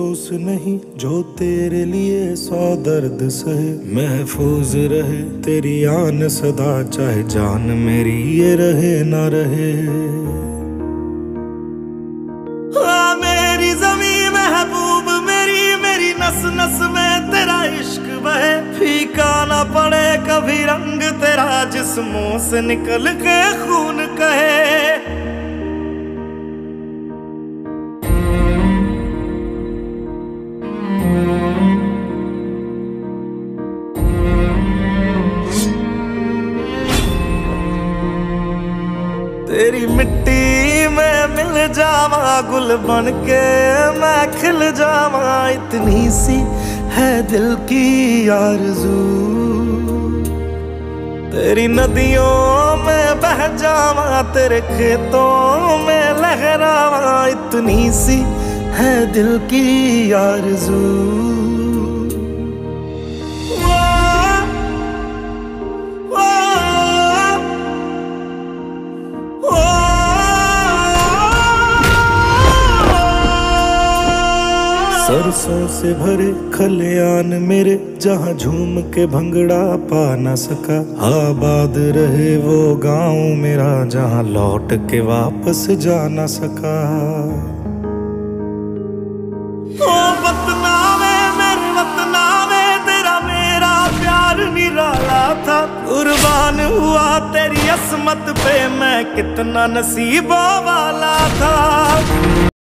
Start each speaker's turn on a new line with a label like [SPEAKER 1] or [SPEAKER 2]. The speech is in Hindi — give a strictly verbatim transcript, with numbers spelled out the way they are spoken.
[SPEAKER 1] अफसोस नहीं जो तेरे लिए सौ दर्द सहे, महफूज रहे तेरी आन सदा, चाहे जान मेरी ये रहे ना रहे। हाँ मेरी ज़मीं महबूब मेरी, मेरी नस नस में तेरा इश्क बहे, फीका ना पड़े कभी रंग तेरा, जिस्मों से निकल के खून कहे। तेरी मिट्टी में मिल जावा, गुल बन के मैं खिल जावा, इतनी सी है दिल की आरज़ू। तेरी नदियों में बह जावा, तेरे खेतों में लहरावा, इतनी सी है दिल की आरज़ू। सरसों से भरे खलियान मेरे, जहाँ झूम के भंगड़ा पा न सका, आबाद रहे वो गांव मेरा, जहाँ लौट के वापस जा न सका। ओ वतना में मेरे वतना में तेरा मेरा प्यार निराला था, कुर्बान हुआ तेरी असमत पे मैं कितना नसीबों वाला था।